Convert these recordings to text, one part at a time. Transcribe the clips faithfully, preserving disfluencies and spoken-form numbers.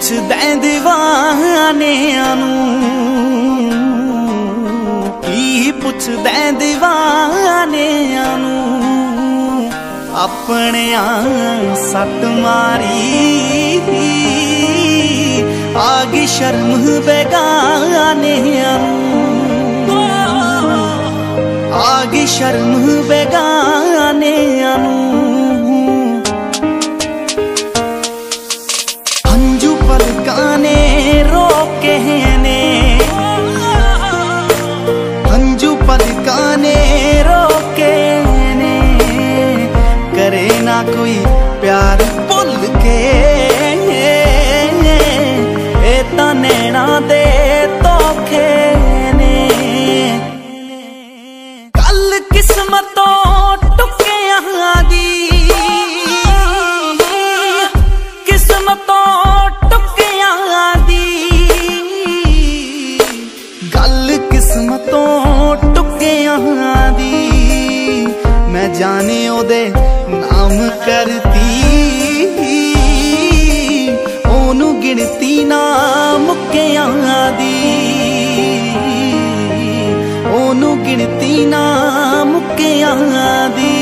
पुछदे दीवानियां नूं, की पुछदे दीवानियां नूं, अपने सट मारी आगी शर्म बेगानियां नूं, आगी शर्म बेगानियां नूं। हंजू पलकां ने रोके ने, हंजू पलकां ने रोके ने, करे ना कोई प्यार भुल के, ए तां नैना दे धोखे ने। कल किस्मतों टुकियां दी, किस्मतों टुकियां दी, गल किस्मतों टुकियां दी। मैं जाने ओदे नाम करती, ओनू गिनती ना मुक्कियां दी, ओनू गिनती ना मुक्कियां दी।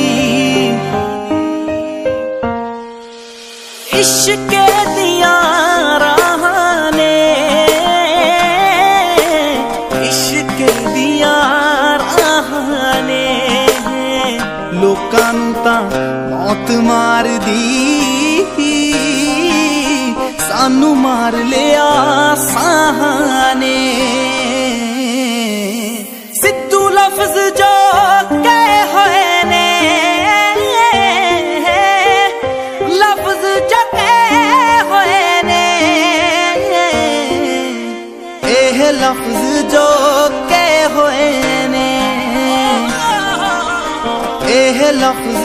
इश्क दियां राहां ने, इश्क दियां राहां ने, लोकां नूं तां मौत मार दी, सानू मार लिया साहां ने। सिद्धू लफ्ज जो कहे होए ने, लफ्ज जो कहे होए ने, एह लफ्ज जो कहे होए ने, एह लफ्ज